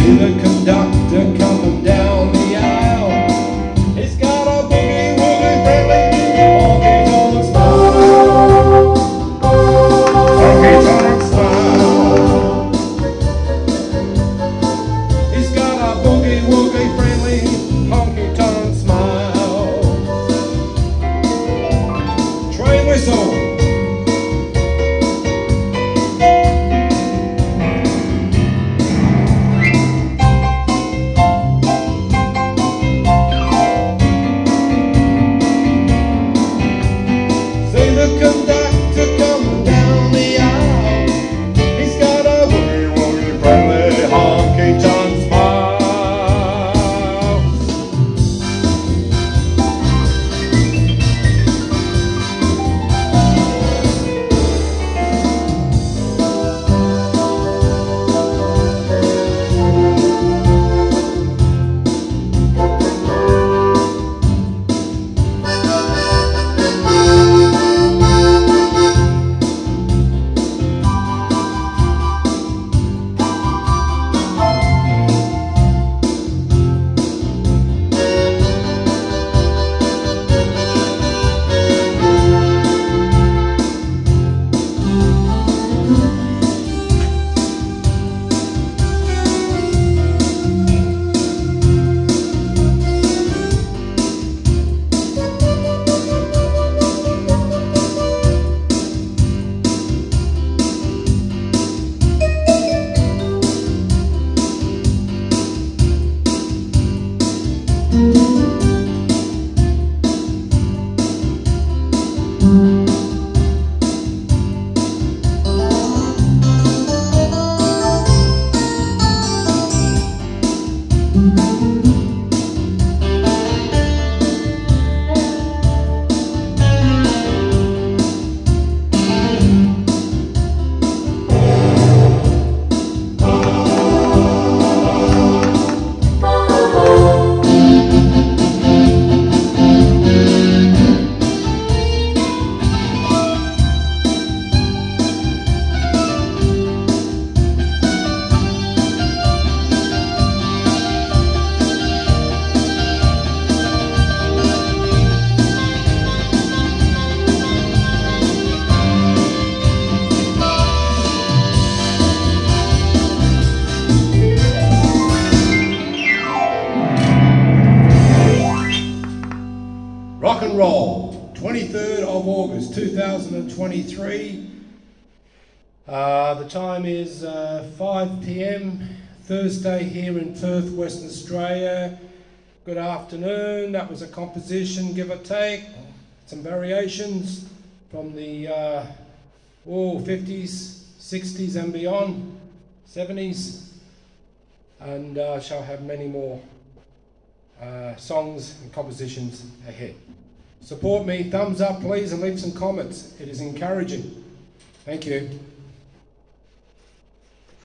See the conductor coming down the aisle. He's got a boogie woogie friendly honky tonk smile. Honky tonk smile. He's got a boogie woogie friendly honky tonk smile. Train whistle. The conductor coming down the aisle. He's got a boogie woogie friendly honky tonk smile. Rock and roll, 23rd of August 2023. The time is 5 p.m. Thursday here in Perth, Western Australia. Good afternoon. That was a composition, give or take, some variations from the 50s, 60s and beyond, 70s, and shall have many more songs and compositions ahead. Support me, thumbs up please, and leave some comments. It is encouraging. Thank you.